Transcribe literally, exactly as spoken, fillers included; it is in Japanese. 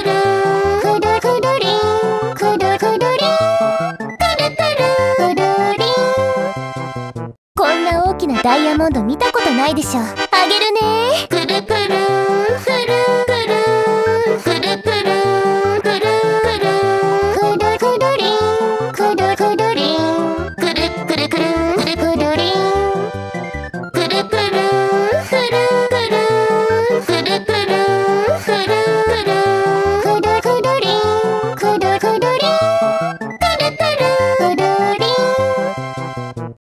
くるくるりん、くるくるりん、くるくるくるりん。こんな大きなダイヤモンド見たことないでしょ。あげるね。くるくる